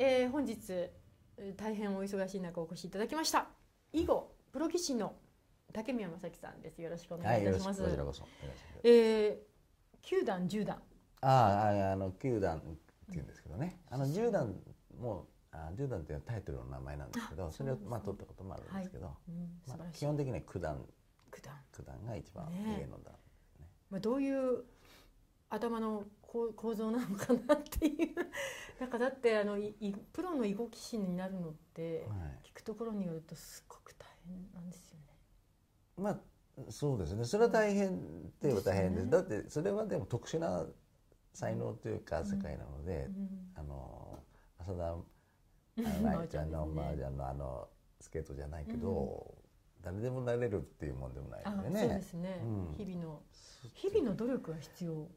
本日大変お忙しい中お越しいただきました囲碁プロ棋士の竹宮正樹さんです。よろしくお願いいたします。 こちらこそ。 9段10段。 9段っていうんですけどね。10段も10段っていうタイトルの名前なんですけど、それを取ったこともあるんですけど、基本的には9段が一番上の段。 どういう頭の構造なのかなっていうなんかだってプロの囲碁棋士になるのって聞くところによるとすごく大変なんですよね。 まあそうですね。それは大変って言えば大変です。だってそれはでも特殊な才能というか世界なので、浅田舞ちゃんの麻雀のスケートじゃないけど、誰でもなれるっていうもんでもないのでね。 そうですね。日々の努力が必要。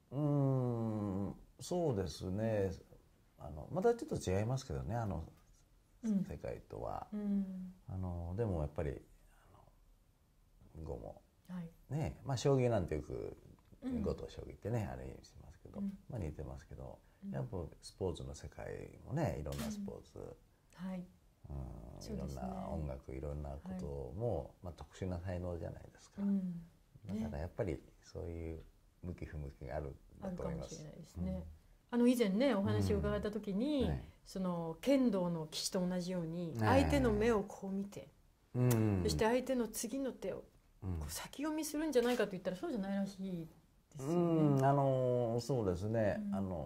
そうですね。またちょっと違いますけどね、世界とは。でもやっぱり碁もね、将棋なんてよく碁と将棋ってねあれしますけど、似てますけど、やっぱスポーツの世界もね、いろんなスポーツ、いろんな音楽、いろんなことも特殊な才能じゃないですか。だからやっぱりそういう向き不向きがあるんだと思います。 以前ねお話を伺った時に、その剣道の棋士と同じように相手の目をこう見て、そして相手の次の手を先読みするんじゃないかと言ったらそうじゃないらしいですよね。 そうですね。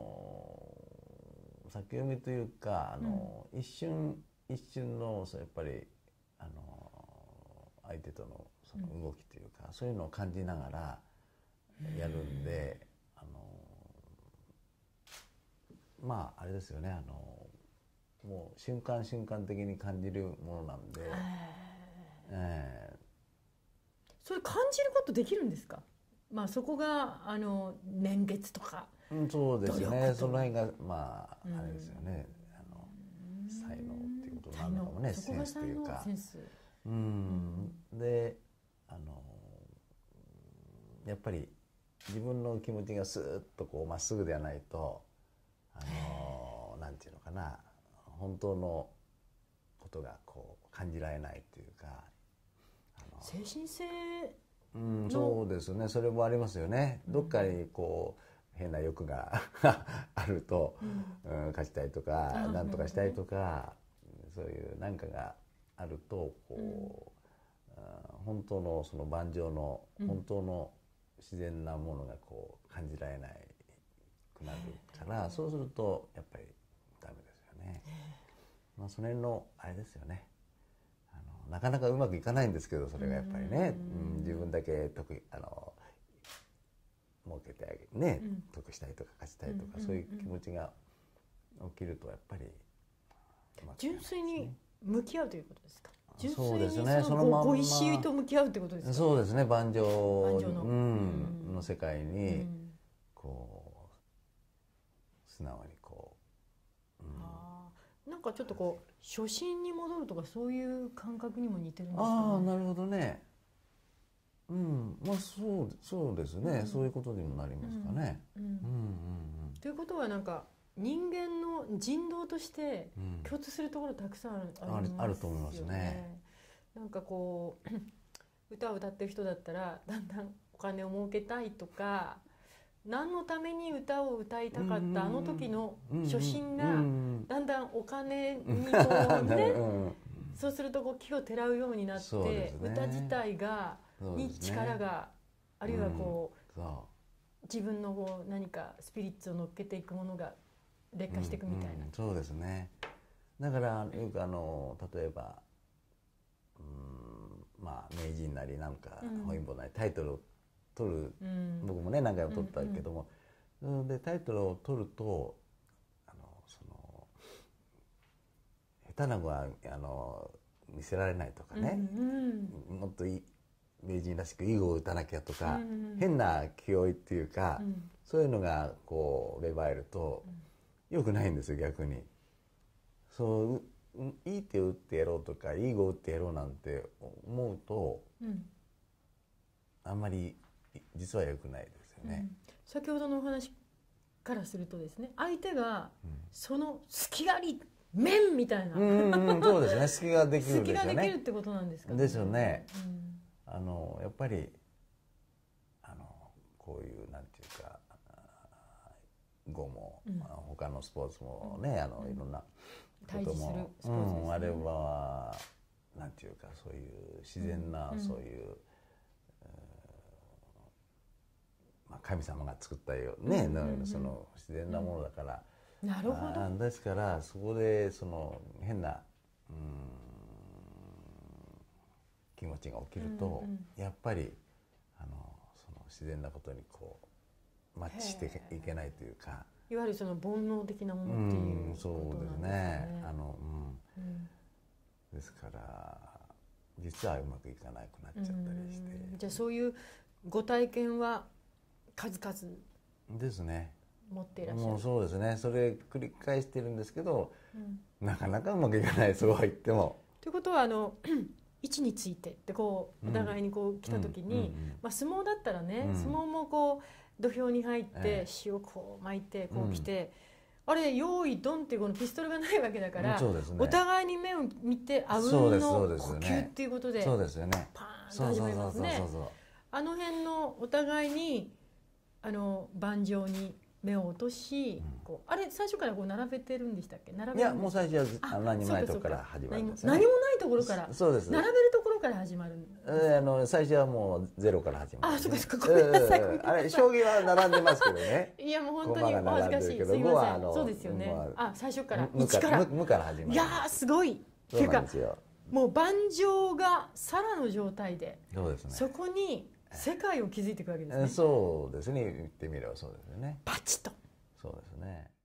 先読みというか一瞬一瞬のやっぱり相手とのその動きというか、そういうのを感じながらやるんで、あれですよね。もう瞬間瞬間的に感じるものなんで。 それ感じることできるんですか？そこが年月とか。 そうですね。その辺があれですよね。才能っていうことなのかもね。センスというか。でやっぱり自分の気持ちがスーッとこうまっすぐではないとなんていうのかな、本当のことがこう感じられないというか。 精神性そうですね。それもありますよね。どっかにこう変な欲があると、勝ちたいとか何とかしたいとか、そういう何かがあるとこう、本当のその盤上の本当の自然なものがこう感じられないくなるから、そうするとやっぱりダメですよね。その辺のあれですよね。なかなかうまくいかないんですけど、それがやっぱりね、自分だけ儲けてあげね、得したいとか勝ちたいとか、そういう気持ちが起きるとやっぱり純粋に向き合うということですか？ そうですね。 そのままご石と向き合うってことですか？ そうですね。盤上の世界にこう素直にこう、なんかちょっとこう初心に戻るとかそういう感覚にも似てるんですかね。 なるほどね。そうですね。そういうことにもなりますかね。 ということはなんか人間の人道として共通するところたくさんありますよね。 あると思いますね。 なんかこう歌を歌ってる人だったらだんだんお金を儲けたいとか、何のために歌を歌いたかったあの時の初心がだんだんお金にこうね、そうするとこう奇をてらうようになって、歌自体に力が、あるいはこう自分のこう何かスピリッツを乗っけていくものが劣化していくみたいな。 そうですね。だからよく例えば名人なりなんか本因坊なりタイトルを取る、僕もね何回も取ったけども、でタイトルを取るとその下手な子は見せられないとかね、もっと名人らしく囲碁を打たなきゃとか、変な気負いっていうか、そういうのがこう芽生えると良くないんですよ、逆に。いい手を打ってやろうとかいい碁を打ってやろうなんて思うと、あんまり実は良くないですよね。 先ほどのお話からするとですね、相手がその隙あり面みたいな、 そうですね、隙ができるんですよね。 隙ができるってことなんですかね。 ですよね。やっぱりこういうなんていうか語も、他のスポーツもね、いろんなことも、あれはなんていうかそういう自然な、そういう、神様が作ったようね、その自然なものだから、 なるほど。 ですからそこでその変な気持ちが起きると、やっぱりその自然なことにこうマッチしていけないというか、 いわゆるその煩悩的なものっていうことなんですね。 ですから実はうまくいかなくなっちゃったりして、 じゃあそういうご体験は数々 ですね。 持っていらっしゃる。 もうそうですね。それ繰り返してるんですけど、なかなかうまくいかない、そうは言っても。 ということは位置についてってこうお互いにこう来た時に、相撲だったらね、相撲もこう土俵に入って塩こう巻いてこう来て、あれ用意ドンっていうこのピストルがないわけだから、お互いに目を見てあうんの呼吸っていうことでパーンと始まりますね。あの辺のお互いに盤上に目を落とし、あれ最初からこう並べてるんでしたっけ？ いや、もう最初は何もないところから始まるんですね。 何もないところから、 そうです。 並べるところから始まる。 最初はもうゼロから始まる。 あ、そうかそうか。ごめんなさい。 あれ将棋は並んでますけどね。 いやもう本当にお恥ずかしい。すいません。そうですよね。あ、最初から無から始まる。 いやーすごい。っていうかもう盤上が皿の状態で、そこに世界を築いていくわけですね。 そうですね。言ってみればそうですよね。 パチッと。 そうですね。